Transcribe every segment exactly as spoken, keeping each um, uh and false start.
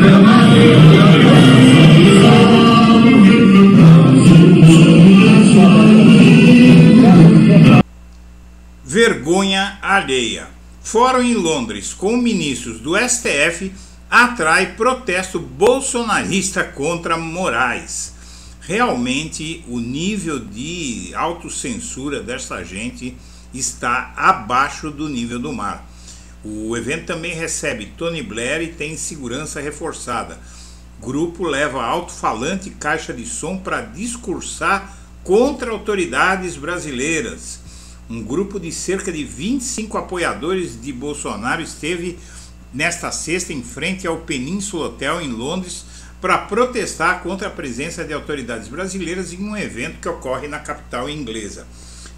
Vergonha alheia. Fórum em Londres com ministros do S T F atrai protesto bolsonarista contra Moraes. Realmente o nível de autocensura dessa gente está abaixo do nível do mar. O evento também recebe Tony Blair e tem segurança reforçada. Grupo leva alto-falante e caixa de som para discursar contra autoridades brasileiras. Um grupo de cerca de vinte e cinco apoiadores de Bolsonaro esteve nesta sexta em frente ao Peninsula Hotel em Londres para protestar contra a presença de autoridades brasileiras em um evento que ocorre na capital inglesa.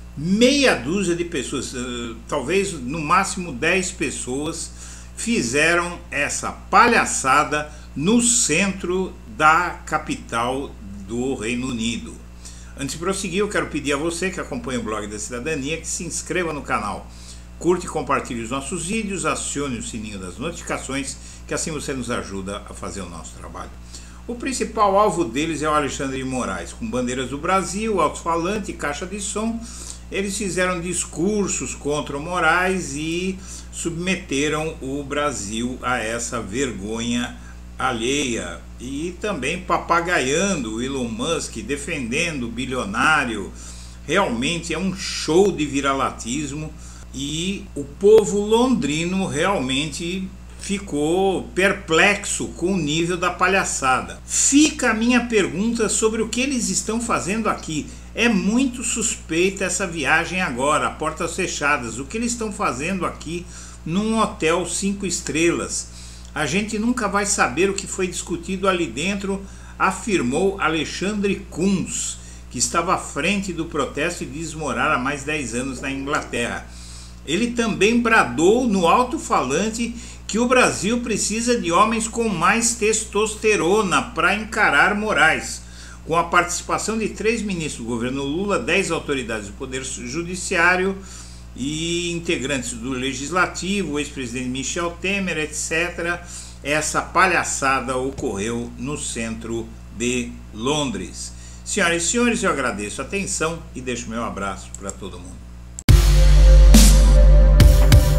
Meia dúzia de pessoas, talvez no máximo dez pessoas, fizeram essa palhaçada no centro da capital do Reino Unido. Antes de prosseguir, eu quero pedir a você que acompanha o Blog da Cidadania que se inscreva no canal, curte e compartilhe os nossos vídeos, acione o sininho das notificações, que assim você nos ajuda a fazer o nosso trabalho. O principal alvo deles é o Alexandre de Moraes, com bandeiras do Brasil, alto-falante e caixa de som. Eles fizeram discursos contra o Moraes e submeteram o Brasil a essa vergonha alheia, e também papagaiando o Elon Musk, defendendo o bilionário. Realmente é um show de viralatismo e o povo londrino realmente ficou perplexo com o nível da palhaçada. Fica a minha pergunta sobre o que eles estão fazendo aqui. É muito suspeita essa viagem agora, a portas fechadas. O que eles estão fazendo aqui num hotel cinco estrelas? A gente nunca vai saber o que foi discutido ali dentro, afirmou Alexandre Kunz, que estava à frente do protesto e diz morar há mais de dez anos na Inglaterra. Ele também bradou no alto-falante que o Brasil precisa de homens com mais testosterona para encarar Moraes. Com a participação de três ministros do governo Lula, dez autoridades do Poder Judiciário e integrantes do Legislativo, o ex-presidente Michel Temer, etcétera, essa palhaçada ocorreu no centro de Londres. Senhoras e senhores, eu agradeço a atenção e deixo meu abraço para todo mundo.